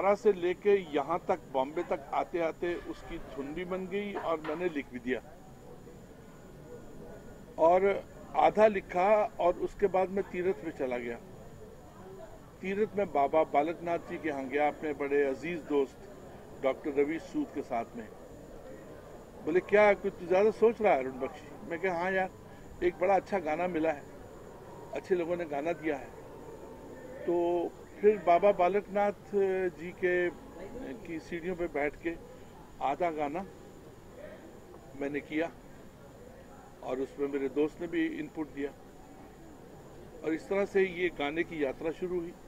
आरा से लेके यहाँ तक बॉम्बे तक आते आते उसकी धुन भी बन गई और मैंने लिख भी दिया, और आधा लिखा और उसके बाद मैं तीरथ में चला गया। तीरथ में बाबा बालकनाथ जी के यहाँ गया अपने बड़े अजीज दोस्त डॉक्टर रवि सूद के साथ में। बोले क्या कुछ ज़्यादा सोच रहा है अरुण बख्शी? मैं कहा हाँ यार, एक बड़ा अच्छा गाना मिला है, अच्छे लोगों ने गाना दिया है। तो फिर बाबा बालकनाथ जी की सीढ़ियों पे बैठ के आधा गाना मैंने किया और उसमें मेरे दोस्त ने भी इनपुट दिया, और इस तरह से ये गाने की यात्रा शुरू हुई।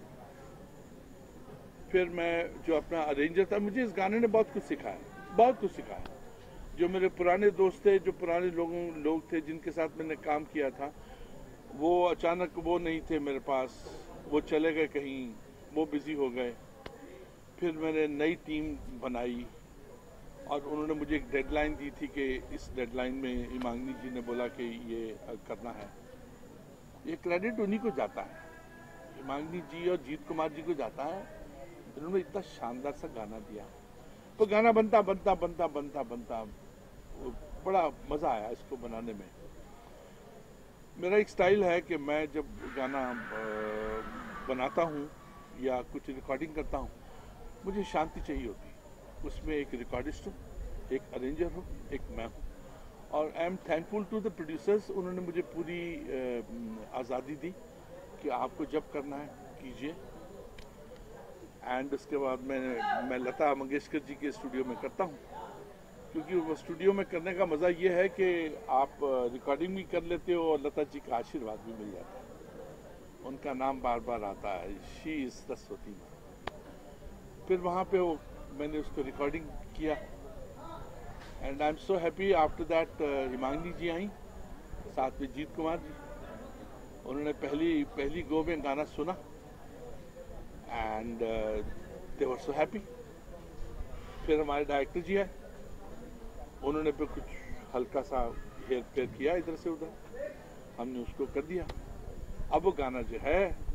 फिर मैं जो अपना अरेंजर था, मुझे इस गाने ने बहुत कुछ सिखाया, बहुत कुछ सिखाया। जो मेरे पुराने दोस्त थे, जो पुराने लोग थे जिनके साथ मैंने काम किया था, वो अचानक वो नहीं थे मेरे पास, वो चले गए कहीं, वो बिजी हो गए। फिर मैंने नई टीम बनाई और उन्होंने मुझे एक डेडलाइन दी थी कि इस डेडलाइन में इमांगनी जी ने बोला कि ये करना है। ये क्रेडिट उन्हीं को जाता है, इमांगनी जी और जीत कुमार जी को जाता है। उन्होंने इतना शानदार सा गाना दिया, तो गाना बनता बनता बनता बनता बनता बड़ा मजा आया इसको बनाने में। मेरा एक स्टाइल है कि मैं जब गाना बनाता हूँ या कुछ रिकॉर्डिंग करता हूँ, मुझे शांति चाहिए होती। उसमें एक रिकॉर्डिस्ट हो, एक अरेंजर हो, एक मैं हूँ। और I am thankful to the producers, उन्होंने मुझे पूरी आज़ादी दी कि आपको जब करना है कीजिए। एंड उसके बाद मैं लता मंगेशकर जी के स्टूडियो में करता हूँ, क्योंकि वो स्टूडियो में करने का मज़ा ये है कि आप रिकॉर्डिंग भी कर लेते हो और लता जी का आशीर्वाद भी मिल जाता है, उनका नाम बार बार आता है, शी इज़ सरस्वती माँ। फिर वहाँ पे मैंने उसको रिकॉर्डिंग किया and I am so happy. After that Himangi ji आई, साथ में जीत कुमार जी, उन्होंने पहली गो में गाना सुना and they were so happy. फिर हमारे डायरेक्टर जी आए, उन्होंने फिर कुछ हल्का सा हेर फेर किया इधर से उधर, हमने उसको कर दिया। अब वो गाना जो है